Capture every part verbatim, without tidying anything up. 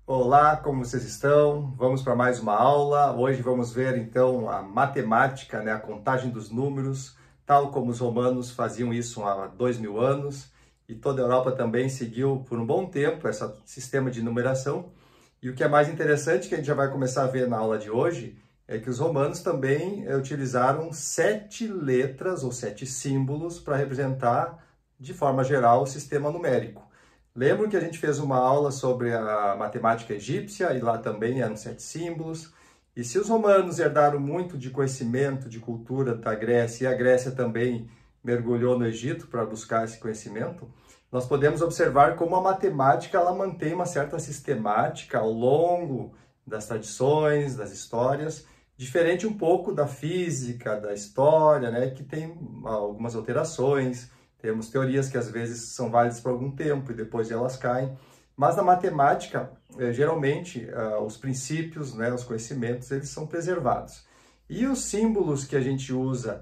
Olá, como vocês estão? Vamos para mais uma aula. Hoje vamos ver então a matemática, né, a contagem dos números, tal como os romanos faziam isso há dois mil anos, e toda a Europa também seguiu por um bom tempo esse sistema de numeração. E o que é mais interessante, que a gente já vai começar a ver na aula de hoje, é que os romanos também eh, utilizaram sete letras ou sete símbolos para representar, de forma geral, o sistema numérico. Lembro que a gente fez uma aula sobre a matemática egípcia e lá também eram sete símbolos. E se os romanos herdaram muito de conhecimento, de cultura da Grécia, e a Grécia também mergulhou no Egito para buscar esse conhecimento, nós podemos observar como a matemática ela mantém uma certa sistemática ao longo das tradições, das histórias, diferente um pouco da física, da história, né, que tem algumas alterações. Temos teorias que às vezes são válidas por algum tempo e depois elas caem. Mas na matemática, geralmente, os princípios, né, os conhecimentos, eles são preservados. E os símbolos que a gente usa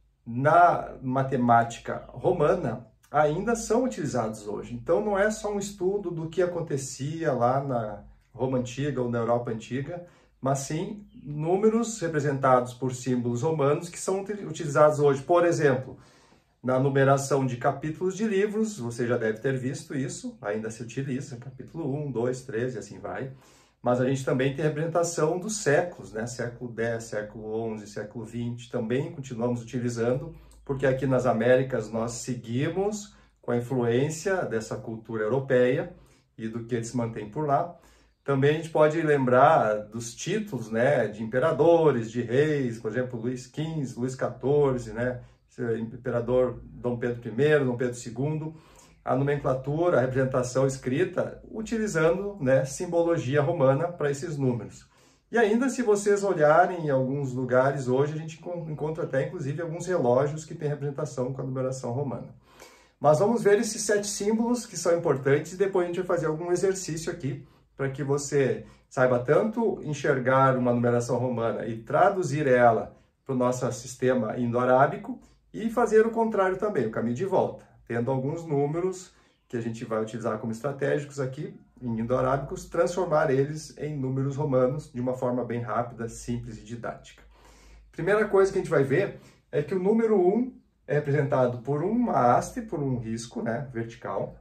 na matemática romana ainda são utilizados hoje. Então não é só um estudo do que acontecia lá na Roma Antiga ou na Europa Antiga, mas sim números representados por símbolos romanos que são utilizados hoje. Por exemplo, na numeração de capítulos de livros, você já deve ter visto isso, ainda se utiliza, capítulo um, dois, três e assim vai. Mas a gente também tem a representação dos séculos, né? Século dez, século onze, século vinte, também continuamos utilizando, porque aqui nas Américas nós seguimos com a influência dessa cultura europeia e do que eles mantêm por lá. Também a gente pode lembrar dos títulos, né, de imperadores, de reis, por exemplo, Luís quinze, Luís quatorze, né? Imperador Dom Pedro I, Dom Pedro segundo, a nomenclatura, a representação escrita, utilizando, né, simbologia romana para esses números. E ainda, se vocês olharem em alguns lugares hoje, a gente encontra até, inclusive, alguns relógios que têm representação com a numeração romana. Mas vamos ver esses sete símbolos que são importantes e depois a gente vai fazer algum exercício aqui para que você saiba tanto enxergar uma numeração romana e traduzir ela para o nosso sistema indo-arábico, e fazer o contrário também, o caminho de volta, tendo alguns números que a gente vai utilizar como estratégicos aqui, em indo-arábicos, transformar eles em números romanos de uma forma bem rápida, simples e didática. Primeira coisa que a gente vai ver é que o número um é representado por uma haste, por um risco, né, vertical.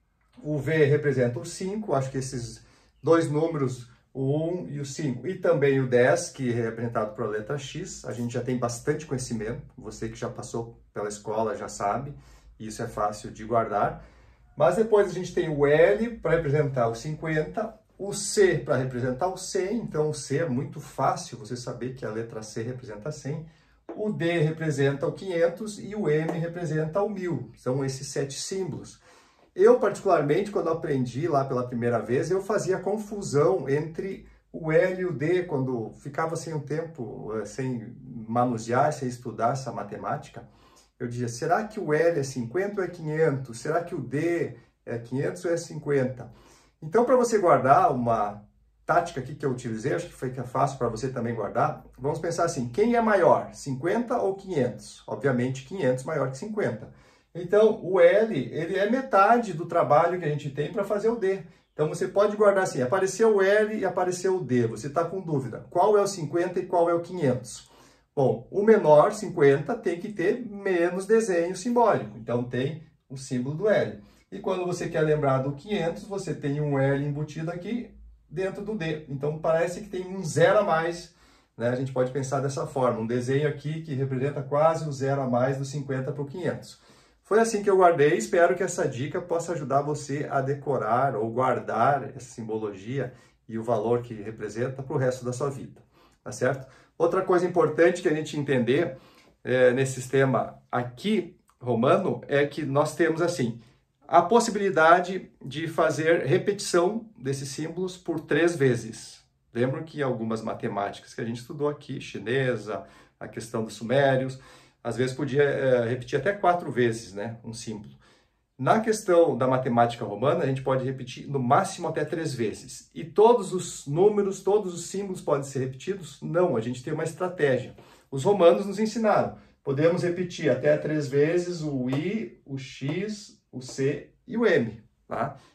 O V representa o cinco, acho que esses dois números, o um e o cinco, e também o dez, que é representado pela letra X, a gente já tem bastante conhecimento, você que já passou pela escola já sabe, isso é fácil de guardar. Mas depois a gente tem o L para representar o cinquenta, o C para representar o cem, então o C é muito fácil você saber que a letra C representa cem, o D representa o quinhentos e o M representa o mil, são esses sete símbolos. Eu, particularmente, quando aprendi lá pela primeira vez, eu fazia confusão entre o L e o D, quando ficava sem um tempo, sem manusear, sem estudar essa matemática. Eu dizia, será que o L é cinquenta ou é quinhentos? Será que o D é quinhentos ou é cinquenta? Então, para você guardar uma tática aqui que eu utilizei, acho que foi que é fácil para você também guardar, vamos pensar assim, quem é maior, cinquenta ou quinhentos? Obviamente, quinhentos maior que cinquenta. Então, o L, ele é metade do trabalho que a gente tem para fazer o D. Então, você pode guardar assim, apareceu o L e apareceu o D. Você está com dúvida, qual é o cinquenta e qual é o quinhentos? Bom, o menor, cinquenta, tem que ter menos desenho simbólico. Então, tem o símbolo do L. E quando você quer lembrar do quinhentos, você tem um L embutido aqui dentro do D. Então, parece que tem um zero a mais, né? A gente pode pensar dessa forma, um desenho aqui que representa quase o zero a mais do cinquenta para o quinhentos. Foi assim que eu guardei, espero que essa dica possa ajudar você a decorar ou guardar essa simbologia e o valor que representa para o resto da sua vida, tá certo? Outra coisa importante que a gente entender é, nesse sistema aqui romano é que nós temos assim, a possibilidade de fazer repetição desses símbolos por três vezes. Lembram que algumas matemáticas que a gente estudou aqui, chinesa, a questão dos sumérios, às vezes podia é, repetir até quatro vezes, né, um símbolo. Na questão da matemática romana, a gente pode repetir no máximo até três vezes. E todos os números, todos os símbolos podem ser repetidos? Não, a gente tem uma estratégia. Os romanos nos ensinaram. Podemos repetir até três vezes o I, o X, o C e o M. Tá?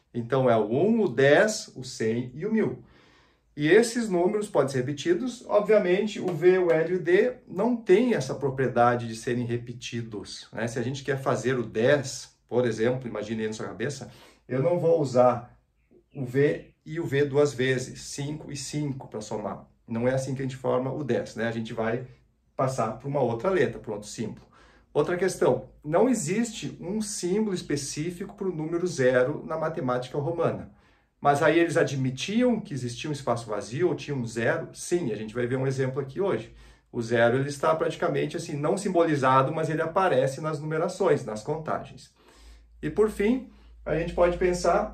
Então, é o um, o dez, o cem e o mil. E esses números podem ser repetidos. Obviamente, o V, o L e o D não têm essa propriedade de serem repetidos, né? Se a gente quer fazer o dez, por exemplo, imagine aí na sua cabeça, eu não vou usar o V e o V duas vezes, cinco e cinco para somar. Não é assim que a gente forma o dez, né? A gente vai passar para uma outra letra, para outro símbolo. Outra questão, não existe um símbolo específico para o número zero na matemática romana. Mas aí eles admitiam que existia um espaço vazio ou tinha um zero? Sim, a gente vai ver um exemplo aqui hoje. O zero ele está praticamente assim, não simbolizado, mas ele aparece nas numerações, nas contagens. E por fim, a gente pode pensar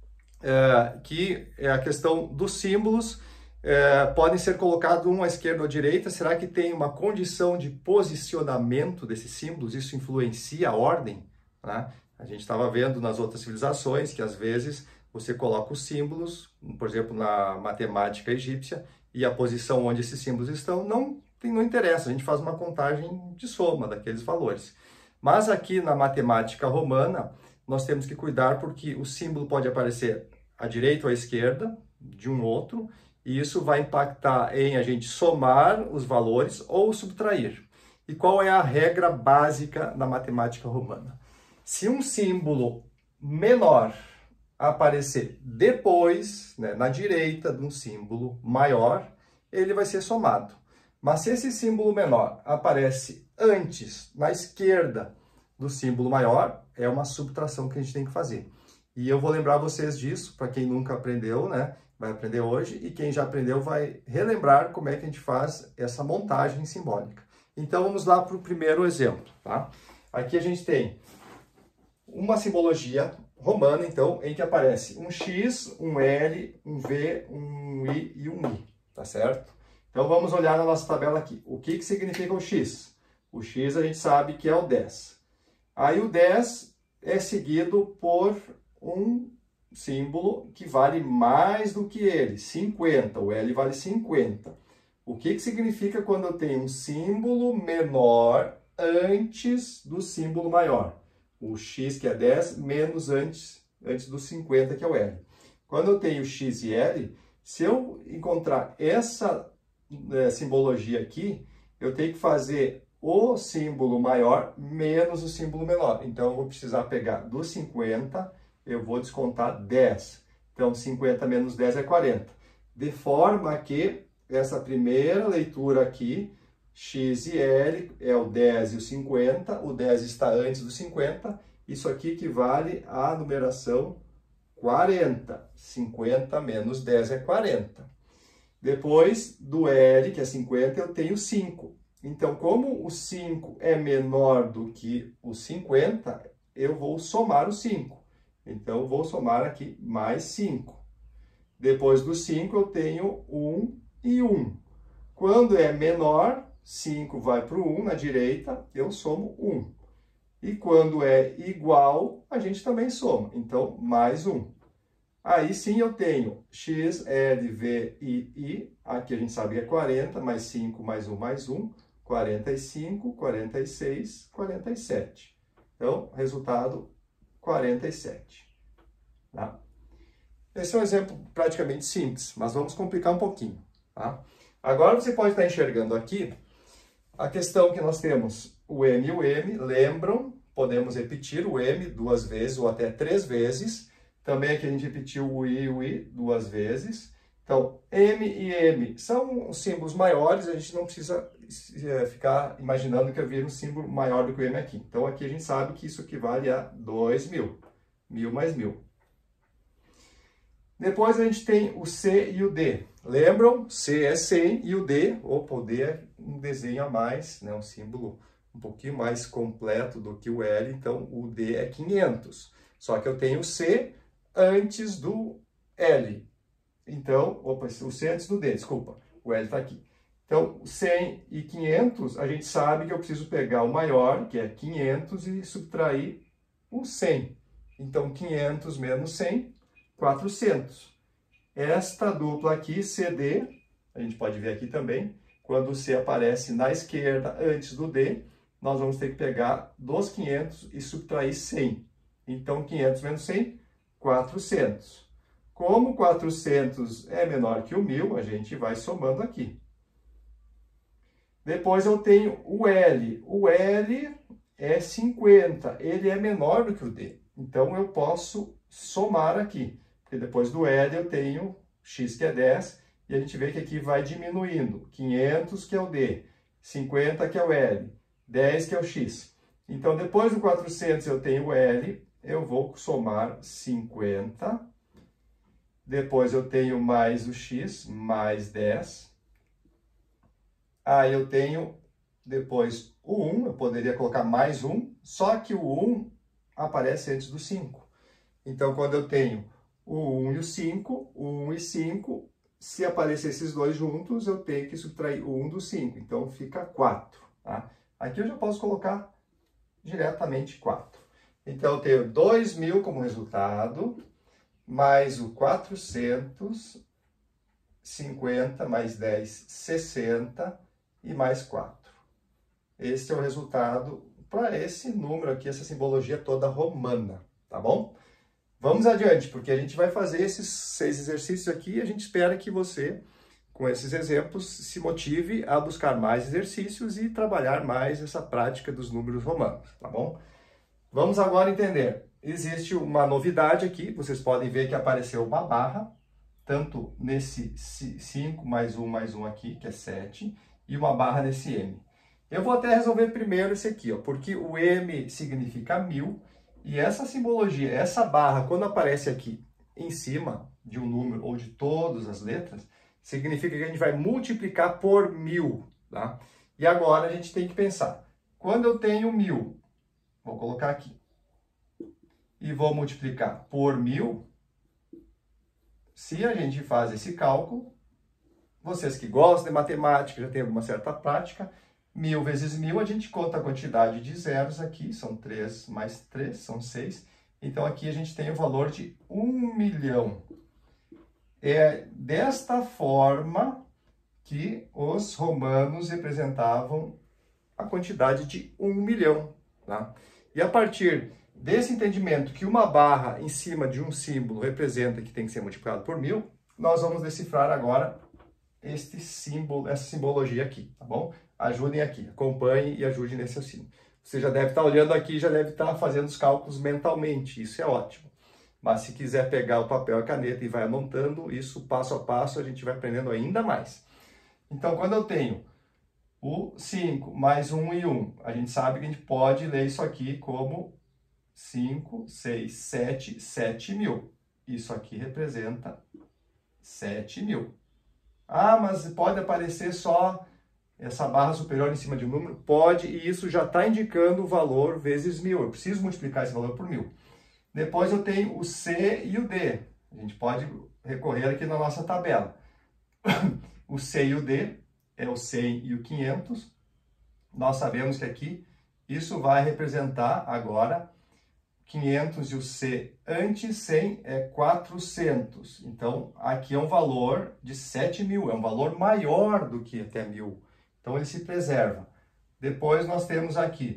é, que a questão dos símbolos é, podem ser colocados um à esquerda ou à direita. Será que tem uma condição de posicionamento desses símbolos? Isso influencia a ordem? Né? A gente estava vendo nas outras civilizações que às vezes você coloca os símbolos, por exemplo, na matemática egípcia, e a posição onde esses símbolos estão não, não interessa, a gente faz uma contagem de soma daqueles valores. Mas aqui na matemática romana, nós temos que cuidar porque o símbolo pode aparecer à direita ou à esquerda de um outro, e isso vai impactar em a gente somar os valores ou subtrair. E qual é a regra básica na matemática romana? Se um símbolo menor aparecer depois, né, na direita de um símbolo maior, ele vai ser somado. Mas se esse símbolo menor aparece antes, na esquerda do símbolo maior, é uma subtração que a gente tem que fazer. E eu vou lembrar vocês disso, para quem nunca aprendeu, né, vai aprender hoje, e quem já aprendeu vai relembrar como é que a gente faz essa montagem simbólica. Então vamos lá para o primeiro exemplo, tá? Aqui a gente tem uma simbologia romana, então, em que aparece um X, um L, um V, um I e um I, tá certo? Então, vamos olhar na nossa tabela aqui. O que que significa o X? O X a gente sabe que é o dez. Aí o dez é seguido por um símbolo que vale mais do que ele, cinquenta. O L vale cinquenta. O que que significa quando eu tenho um símbolo menor antes do símbolo maior? O X, que é dez, menos antes, antes do cinquenta, que é o L. Quando eu tenho X e L, se eu encontrar essa é, simbologia aqui, eu tenho que fazer o símbolo maior menos o símbolo menor. Então, eu vou precisar pegar do cinquenta, eu vou descontar dez. Então, cinquenta menos dez é quarenta. De forma que essa primeira leitura aqui, X e L, é o dez e o cinquenta, o dez está antes do cinquenta, isso aqui equivale à numeração quarenta. cinquenta menos dez é quarenta. Depois do L, que é cinquenta, eu tenho cinco. Então, como o cinco é menor do que o cinquenta, eu vou somar o cinco. Então, eu vou somar aqui mais cinco. Depois do cinco, eu tenho um e um. Quando é menor, cinco vai para o um na direita, eu somo um. E quando é igual, a gente também soma. Então, mais um. Aí sim eu tenho X, L, V, I, I. Aqui a gente sabe que é quarenta, mais cinco, mais um, mais um. quarenta e cinco, quarenta e seis, quarenta e sete. Então, resultado, quarenta e sete. Tá? Esse é um exemplo praticamente simples, mas vamos complicar um pouquinho. Tá? Agora você pode estar enxergando aqui a questão que nós temos o M e o M, lembram? Podemos repetir o M duas vezes ou até três vezes. Também aqui a gente repetiu o I e o I duas vezes. Então, M e M são símbolos maiores, a gente não precisa é, ficar imaginando que havia um símbolo maior do que o M aqui. Então, aqui a gente sabe que isso equivale a dois mil. mil mais mil. Depois a gente tem o C e o D. Lembram? C é cem e o D, opa, o D é um desenho a mais, né? Um símbolo um pouquinho mais completo do que o L, então o D é quinhentos. Só que eu tenho o C antes do L. Então, opa, o C antes do D, desculpa, o L está aqui. Então, cem e quinhentos, a gente sabe que eu preciso pegar o maior, que é quinhentos, e subtrair o cem. Então, quinhentos menos cem, quatrocentos. Esta dupla aqui, C D, a gente pode ver aqui também, quando o C aparece na esquerda antes do D, nós vamos ter que pegar dos quinhentos e subtrair cem. Então, quinhentos menos cem, quatrocentos. Como quatrocentos é menor que o mil, a gente vai somando aqui. Depois eu tenho o L. O L é cinquenta, ele é menor do que o D. Então eu posso somar aqui, porque depois do L eu tenho x que é dez, e a gente vê que aqui vai diminuindo. quinhentos que é o D, cinquenta que é o L, dez que é o x. Então depois do quatrocentos eu tenho o L, eu vou somar cinquenta. Depois eu tenho mais o x, mais dez. Aí eu tenho depois o um, eu poderia colocar mais um, só que o um aparece antes do cinco. Então, quando eu tenho o um e o cinco, o um e cinco, se aparecer esses dois juntos, eu tenho que subtrair o um do cinco. Então, fica quatro. Tá? Aqui eu já posso colocar diretamente quatro. Então, eu tenho dois mil como resultado, mais o quatrocentos, cinquenta, mais dez, sessenta e mais quatro. Esse é o resultado para esse número aqui, essa simbologia toda romana, tá bom? Vamos adiante, porque a gente vai fazer esses seis exercícios aqui e a gente espera que você, com esses exemplos, se motive a buscar mais exercícios e trabalhar mais essa prática dos números romanos, tá bom? Vamos agora entender. Existe uma novidade aqui, vocês podem ver que apareceu uma barra, tanto nesse cinco mais um mais um aqui, que é sete, e uma barra nesse M. Eu vou até resolver primeiro esse aqui, ó, porque o M significa mil, e essa simbologia, essa barra, quando aparece aqui em cima de um número ou de todas as letras, significa que a gente vai multiplicar por mil, tá? E agora a gente tem que pensar, quando eu tenho mil, vou colocar aqui, e vou multiplicar por mil, se a gente faz esse cálculo, vocês que gostam de matemática, já têm uma certa prática, mil vezes mil, a gente conta a quantidade de zeros aqui, são três mais três, são seis. Então, aqui a gente tem o valor de um milhão. É desta forma que os romanos representavam a quantidade de um milhão. Tá? E a partir desse entendimento que uma barra em cima de um símbolo representa que tem que ser multiplicado por mil, nós vamos decifrar agora este símbolo, essa simbologia aqui, tá bom? Ajudem aqui, acompanhem e ajudem nesse raciocínio. Você já deve estar olhando aqui, já deve estar fazendo os cálculos mentalmente, isso é ótimo. Mas se quiser pegar o papel e a caneta e vai anotando, isso passo a passo a gente vai aprendendo ainda mais. Então, quando eu tenho o cinco mais um e um, a gente sabe que a gente pode ler isso aqui como cinco, seis, sete, sete mil. Isso aqui representa sete mil. Ah, mas pode aparecer só essa barra superior em cima de um número? Pode, e isso já está indicando o valor vezes mil. Eu preciso multiplicar esse valor por mil. Depois eu tenho o C e o D. A gente pode recorrer aqui na nossa tabela. O C e o D é o cem e o quinhentos. Nós sabemos que aqui isso vai representar agora quinhentos e o C antes cem é quatrocentos. Então, aqui é um valor de sete mil, é um valor maior do que até mil. Então, ele se preserva. Depois, nós temos aqui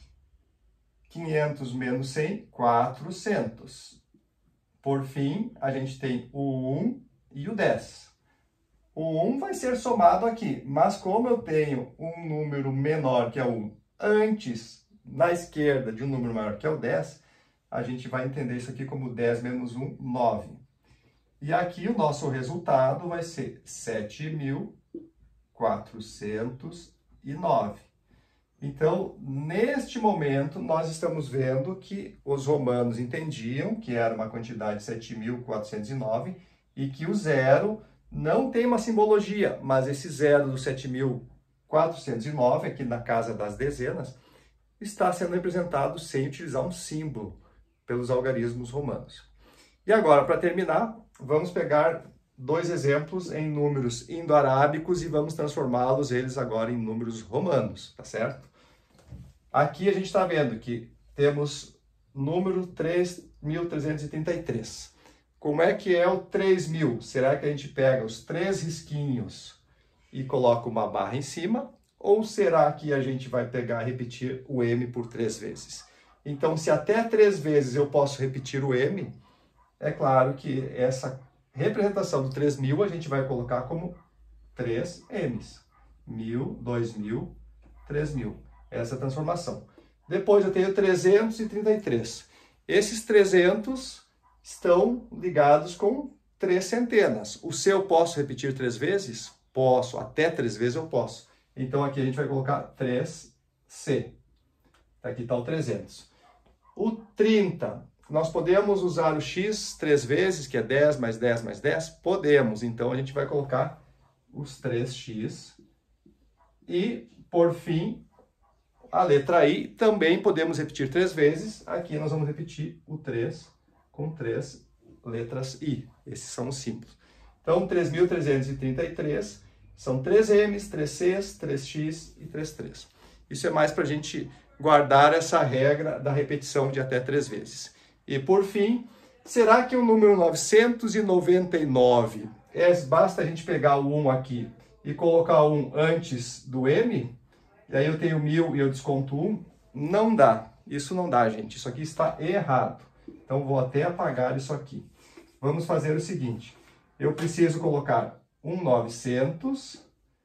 quinhentos menos cem, quatrocentos. Por fim, a gente tem o um e o dez. O um vai ser somado aqui, mas como eu tenho um número menor que é o um antes, na esquerda, de um número maior que é o dez, a gente vai entender isso aqui como dez menos um, nove. E aqui o nosso resultado vai ser sete mil quatrocentos e nove. Então, neste momento, nós estamos vendo que os romanos entendiam que era uma quantidade de sete mil quatrocentos e nove e que o zero não tem uma simbologia, mas esse zero do sete mil quatrocentos e nove, aqui na casa das dezenas, está sendo representado sem utilizar um símbolo pelos algarismos romanos. E agora, para terminar, vamos pegar dois exemplos em números indo-arábicos e vamos transformá-los eles agora em números romanos, tá certo? Aqui a gente está vendo que temos número três mil trezentos e trinta e três. Como é que é o três mil? Será que a gente pega os três risquinhos e coloca uma barra em cima? Ou será que a gente vai pegar e repetir o M por três vezes? Então, se até três vezes eu posso repetir o M, é claro que essa representação do três mil a gente vai colocar como três M's. Mil, dois mil, três mil. Essa é a transformação. Depois eu tenho trezentos e trinta e três. Esses trezentos estão ligados com três centenas. O C eu posso repetir três vezes? Posso. Até três vezes eu posso. Então aqui a gente vai colocar três C. Aqui está o trezentos. O trinta, nós podemos usar o X três vezes, que é dez mais dez mais dez? Podemos. Então a gente vai colocar os três X. E, por fim, a letra I também podemos repetir três vezes. Aqui nós vamos repetir o três com três letras I. Esses são os símbolos. Então, três mil trezentos e trinta e três são três M's, três C's, três X e três três. Isso é mais para a gente guardar essa regra da repetição de até três vezes. E, por fim, será que o número novecentos e noventa e nove, é, basta a gente pegar o um aqui e colocar um antes do M, e aí eu tenho mil e eu desconto um? Não dá. Isso não dá, gente. Isso aqui está errado. Então, vou até apagar isso aqui. Vamos fazer o seguinte. Eu preciso colocar um novecentos,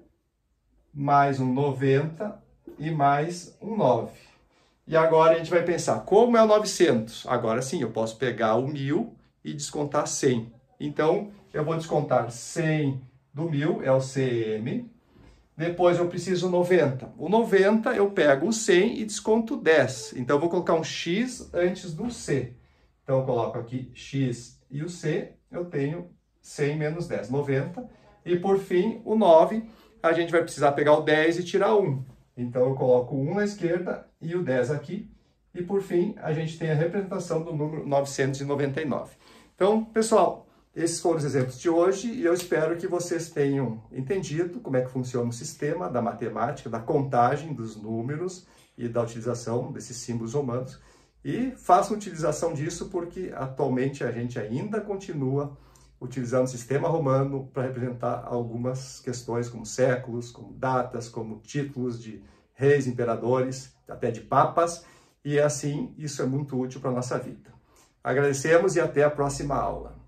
mais um noventa e mais um nove. E agora a gente vai pensar, como é o novecentos? Agora sim, eu posso pegar o mil e descontar cem. Então, eu vou descontar cem do mil, é o C M. Depois eu preciso noventa. O noventa eu pego o cem e desconto dez. Então eu vou colocar um X antes do C. Então eu coloco aqui X e o C, eu tenho cem menos dez, noventa. E por fim, o nove, a gente vai precisar pegar o dez e tirar um. Então eu coloco o um na esquerda e o dez aqui. E por fim, a gente tem a representação do número novecentos e noventa e nove. Então, pessoal, esses foram os exemplos de hoje e eu espero que vocês tenham entendido como é que funciona o sistema da matemática, da contagem dos números e da utilização desses símbolos romanos. E façam utilização disso porque atualmente a gente ainda continua utilizando o sistema romano para representar algumas questões como séculos, como datas, como títulos de reis, imperadores, até de papas. E assim, isso é muito útil para a nossa vida. Agradecemos e até a próxima aula.